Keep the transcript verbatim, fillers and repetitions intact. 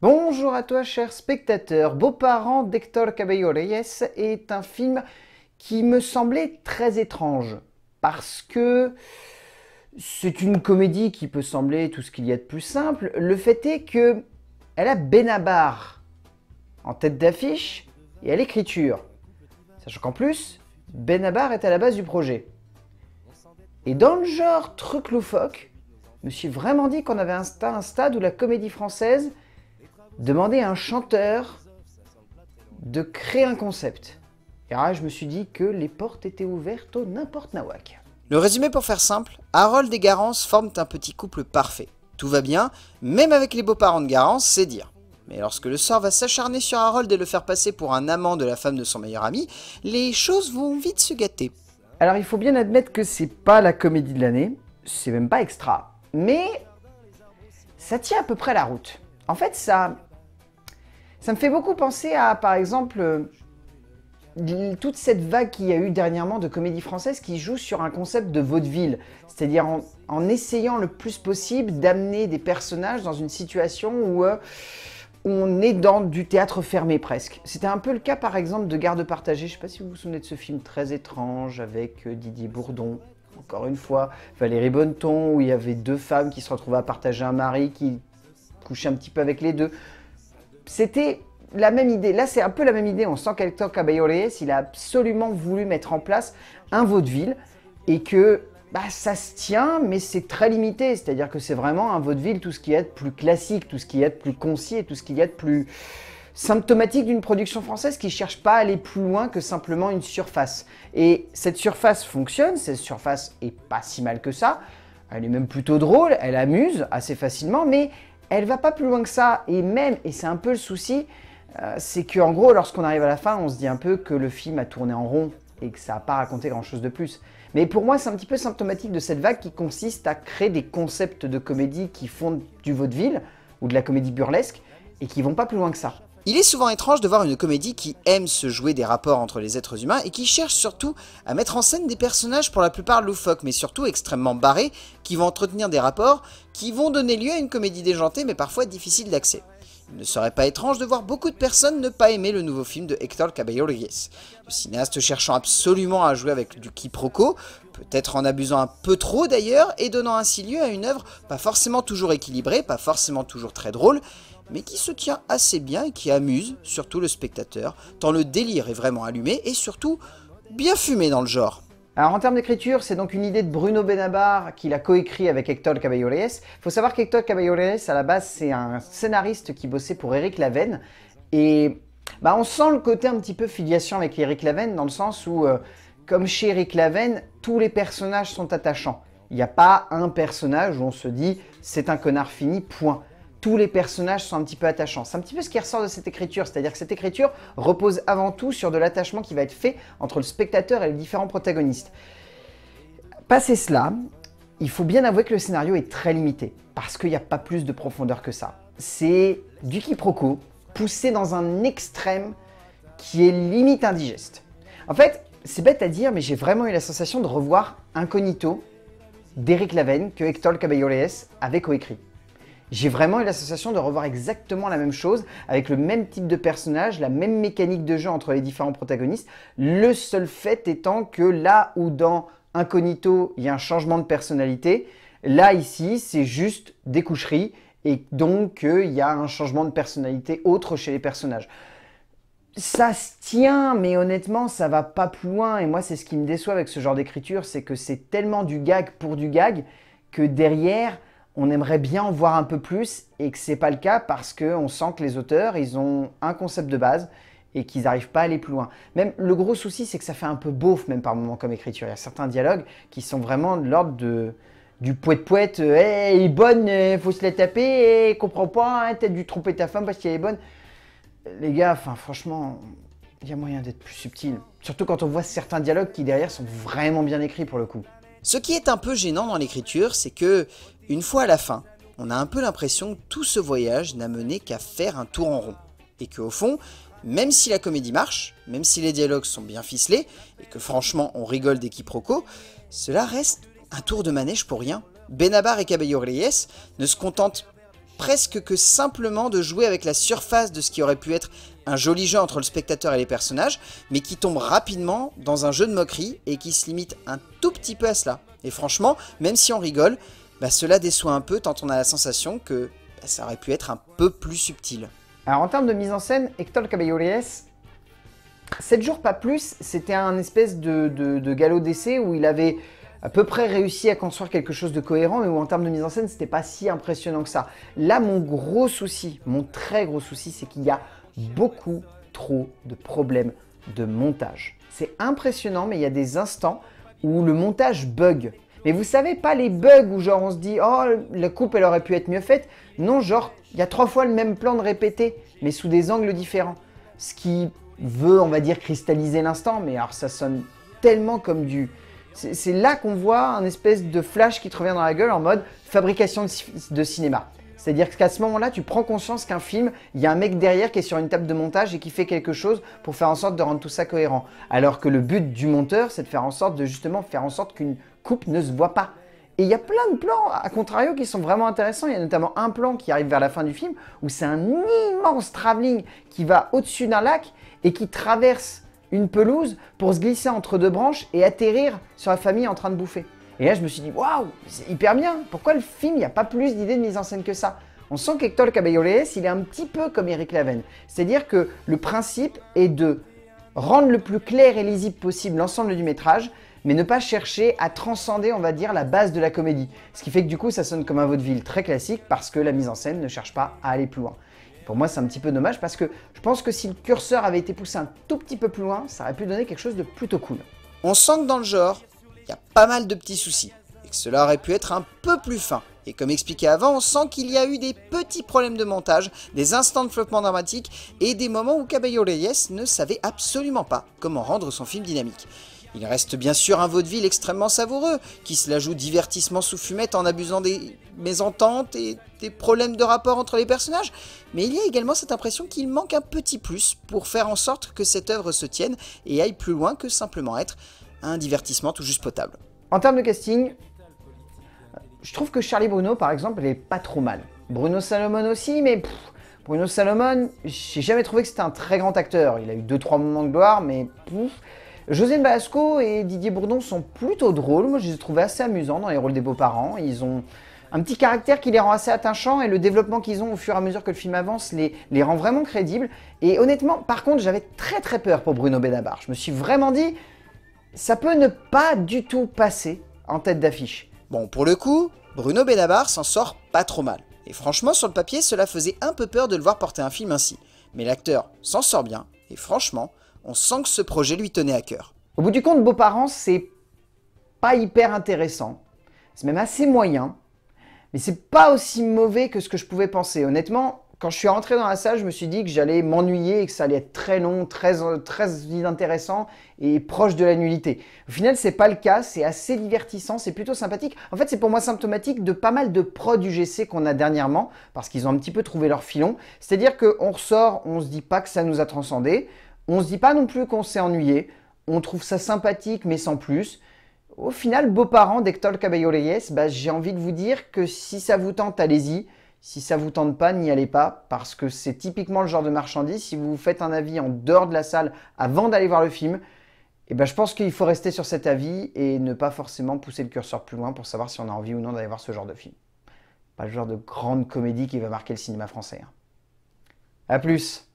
Bonjour à toi, cher spectateur. Beaux-parents d'Héctor Cabello Reyes est un film qui me semblait très étrange parce que c'est une comédie qui peut sembler tout ce qu'il y a de plus simple. Le fait est que elle a Benabar en tête d'affiche et à l'écriture. Sachant qu'en plus, Benabar est à la base du projet. Et dans le genre truc loufoque, je me suis vraiment dit qu'on avait un sta- un stade où la comédie française demandait à un chanteur de créer un concept. Et là, je me suis dit que les portes étaient ouvertes au n'importe nawak. Le résumé pour faire simple, Harold et Garance forment un petit couple parfait. Tout va bien, même avec les beaux-parents de Garance, c'est dire. Mais lorsque le sort va s'acharner sur Harold et le faire passer pour un amant de la femme de son meilleur ami, les choses vont vite se gâter. Alors il faut bien admettre que c'est pas la comédie de l'année, c'est même pas extra, mais ça tient à peu près la route. En fait, ça, ça me fait beaucoup penser à, par exemple, euh, toute cette vague qu'il y a eu dernièrement de comédie française qui joue sur un concept de vaudeville, c'est-à-dire en, en essayant le plus possible d'amener des personnages dans une situation où euh, on est dans du théâtre fermé presque. C'était un peu le cas par exemple de Garde partagée, je ne sais pas si vous vous souvenez de ce film très étrange avec euh, Didier Bourdon, encore une fois, Valérie Bonneton, où il y avait deux femmes qui se retrouvaient à partager un mari qui couchait un petit peu avec les deux. C'était la même idée. Là, c'est un peu la même idée. On sent qu'Héctor Cabello Reyes, il a absolument voulu mettre en place un vaudeville et que bah, ça se tient, mais c'est très limité. C'est-à-dire que c'est vraiment un vaudeville, tout ce qu'il y a de plus classique, tout ce qu'il y a de plus concis et tout ce qu'il y a de plus symptomatique d'une production française qui ne cherche pas à aller plus loin que simplement une surface. Et cette surface fonctionne, cette surface est pas si mal que ça. Elle est même plutôt drôle, elle amuse assez facilement, mais elle va pas plus loin que ça. Et même, et c'est un peu le souci, euh, c'est qu'en gros, lorsqu'on arrive à la fin, on se dit un peu que le film a tourné en rond et que ça n'a pas raconté grand-chose de plus. Mais pour moi, c'est un petit peu symptomatique de cette vague qui consiste à créer des concepts de comédie qui font du vaudeville ou de la comédie burlesque et qui vont pas plus loin que ça. Il est souvent étrange de voir une comédie qui aime se jouer des rapports entre les êtres humains et qui cherche surtout à mettre en scène des personnages pour la plupart loufoques, mais surtout extrêmement barrés, qui vont entretenir des rapports qui vont donner lieu à une comédie déjantée mais parfois difficile d'accès. Il ne serait pas étrange de voir beaucoup de personnes ne pas aimer le nouveau film de Héctor Cabello Reyes. Le cinéaste cherchant absolument à jouer avec du quiproquo, peut-être en abusant un peu trop d'ailleurs, et donnant ainsi lieu à une œuvre pas forcément toujours équilibrée, pas forcément toujours très drôle, mais qui se tient assez bien et qui amuse surtout le spectateur, tant le délire est vraiment allumé et surtout bien fumé dans le genre. Alors en termes d'écriture, c'est donc une idée de Bruno Benabar qu'il a coécrit avec Héctor Cabello Reyes. Il faut savoir qu'Héctor Cabello Reyes, à la base, c'est un scénariste qui bossait pour Éric Laven. Et bah, on sent le côté un petit peu filiation avec Éric Laven, dans le sens où, euh, comme chez Éric Laven, tous les personnages sont attachants. Il n'y a pas un personnage où on se dit « c'est un connard fini, point ». Tous les personnages sont un petit peu attachants. C'est un petit peu ce qui ressort de cette écriture, c'est-à-dire que cette écriture repose avant tout sur de l'attachement qui va être fait entre le spectateur et les différents protagonistes. Passé cela, il faut bien avouer que le scénario est très limité, parce qu'il n'y a pas plus de profondeur que ça. C'est du quiproquo, poussé dans un extrême qui est limite indigeste. En fait, c'est bête à dire, mais j'ai vraiment eu la sensation de revoir Incognito d'Éric Laven que Héctor Cabello Reyes avait coécrit. J'ai vraiment eu l'association de revoir exactement la même chose, avec le même type de personnage, la même mécanique de jeu entre les différents protagonistes. Le seul fait étant que là où dans Incognito, il y a un changement de personnalité, là ici, c'est juste des coucheries et donc euh, il y a un changement de personnalité autre chez les personnages. Ça se tient, mais honnêtement, ça va pas plus loin. Et moi, c'est ce qui me déçoit avec ce genre d'écriture, c'est que c'est tellement du gag pour du gag que derrière, on aimerait bien en voir un peu plus et que c'est pas le cas parce qu'on sent que les auteurs, ils ont un concept de base et qu'ils n'arrivent pas à aller plus loin. Même le gros souci, c'est que ça fait un peu beauf même par moments comme écriture. Il y a certains dialogues qui sont vraiment de l'ordre de, du poète-poète. Euh, hey, elle est bonne, il faut se la taper, hey, comprends pas, hein, t'as dû tromper ta femme parce qu'elle est bonne. Les gars, enfin franchement, il y a moyen d'être plus subtil. Surtout quand on voit certains dialogues qui derrière sont vraiment bien écrits pour le coup. Ce qui est un peu gênant dans l'écriture, c'est que, une fois à la fin, on a un peu l'impression que tout ce voyage n'a mené qu'à faire un tour en rond. Et qu'au fond, même si la comédie marche, même si les dialogues sont bien ficelés, et que franchement on rigole des quiproquos, cela reste un tour de manège pour rien. Benabar et Cabello Reyes ne se contentent presque que simplement de jouer avec la surface de ce qui aurait pu être un joli jeu entre le spectateur et les personnages, mais qui tombe rapidement dans un jeu de moquerie et qui se limite un tout petit peu à cela. Et franchement, même si on rigole, bah cela déçoit un peu tant on a la sensation que bah, ça aurait pu être un peu plus subtil. Alors en termes de mise en scène, Héctor Cabello Reyes, sept jours pas plus, c'était un espèce de, de, de galop d'essai où il avait à peu près réussi à construire quelque chose de cohérent, mais où en termes de mise en scène, c'était pas si impressionnant que ça. Là, mon gros souci, mon très gros souci, c'est qu'il y a beaucoup trop de problèmes de montage. C'est impressionnant, mais il y a des instants où le montage bug. Mais vous savez, pas les bugs où genre on se dit « Oh, la coupe, elle aurait pu être mieux faite ». Non, genre, il y a trois fois le même plan de répété, mais sous des angles différents. Ce qui veut, on va dire, cristalliser l'instant, mais alors ça sonne tellement comme du... C'est là qu'on voit un espèce de flash qui te revient dans la gueule en mode fabrication de, de cinéma. C'est-à-dire qu'à ce moment-là, tu prends conscience qu'un film, il y a un mec derrière qui est sur une table de montage et qui fait quelque chose pour faire en sorte de rendre tout ça cohérent. Alors que le but du monteur, c'est de faire en sorte de justement faire en sorte qu'une coupe ne se voit pas. Et il y a plein de plans, à contrario, qui sont vraiment intéressants. Il y a notamment un plan qui arrive vers la fin du film où c'est un immense travelling qui va au-dessus d'un lac et qui traverse une pelouse pour se glisser entre deux branches et atterrir sur la famille en train de bouffer. Et là, je me suis dit, waouh, c'est hyper bien. Pourquoi le film, il n'y a pas plus d'idées de mise en scène que ça? On sent qu'Héctor Cabello Reyes, il est un petit peu comme Eric Laven. C'est-à-dire que le principe est de rendre le plus clair et lisible possible l'ensemble du métrage, mais ne pas chercher à transcender, on va dire, la base de la comédie. Ce qui fait que du coup, ça sonne comme un vaudeville très classique parce que la mise en scène ne cherche pas à aller plus loin. Pour moi, c'est un petit peu dommage parce que je pense que si le curseur avait été poussé un tout petit peu plus loin, ça aurait pu donner quelque chose de plutôt cool. On sent que dans le genre, il y a pas mal de petits soucis, et que cela aurait pu être un peu plus fin. Et comme expliqué avant, on sent qu'il y a eu des petits problèmes de montage, des instants de flottement dramatique, et des moments où Cabello Reyes ne savait absolument pas comment rendre son film dynamique. Il reste bien sûr un vaudeville extrêmement savoureux, qui se la joue divertissement sous fumette en abusant des mésententes et des problèmes de rapport entre les personnages, mais il y a également cette impression qu'il manque un petit plus pour faire en sorte que cette œuvre se tienne et aille plus loin que simplement être un divertissement tout juste potable. En termes de casting, je trouve que Charlie Bruno, par exemple, elle est pas trop mal. Bruno Salomon aussi, mais pff, Bruno Salomon, j'ai jamais trouvé que c'était un très grand acteur. Il a eu deux trois moments de gloire, mais pouf. Josiane Balasco et Didier Bourdon sont plutôt drôles. Moi, je les ai trouvés assez amusants dans les rôles des beaux-parents. Ils ont un petit caractère qui les rend assez attachants et le développement qu'ils ont au fur et à mesure que le film avance les, les rend vraiment crédibles. Et honnêtement, par contre, j'avais très très peur pour Bruno Benabar. Je me suis vraiment dit, ça peut ne pas du tout passer en tête d'affiche. Bon, pour le coup, Bruno Benabar s'en sort pas trop mal. Et franchement, sur le papier, cela faisait un peu peur de le voir porter un film ainsi. Mais l'acteur s'en sort bien, et franchement, on sent que ce projet lui tenait à cœur. Au bout du compte, Beaux-parents, c'est pas hyper intéressant. C'est même assez moyen. Mais c'est pas aussi mauvais que ce que je pouvais penser. Honnêtement, quand je suis rentré dans la salle, je me suis dit que j'allais m'ennuyer et que ça allait être très long, très, très inintéressant et proche de la nullité. Au final, c'est pas le cas, c'est assez divertissant, c'est plutôt sympathique. En fait, c'est pour moi symptomatique de pas mal de prods U G C qu'on a dernièrement, parce qu'ils ont un petit peu trouvé leur filon. C'est-à-dire qu'on ressort, on se dit pas que ça nous a transcendé, on se dit pas non plus qu'on s'est ennuyé, on trouve ça sympathique mais sans plus. Au final, Beaux-parents d'Héctor Cabello Reyes, bah, j'ai envie de vous dire que si ça vous tente, allez-y. Si ça vous tente pas, n'y allez pas, parce que c'est typiquement le genre de marchandise. Si vous vous faites un avis en dehors de la salle avant d'aller voir le film, eh ben, je pense qu'il faut rester sur cet avis et ne pas forcément pousser le curseur plus loin pour savoir si on a envie ou non d'aller voir ce genre de film. Pas le genre de grande comédie qui va marquer le cinéma français. Hein. A plus!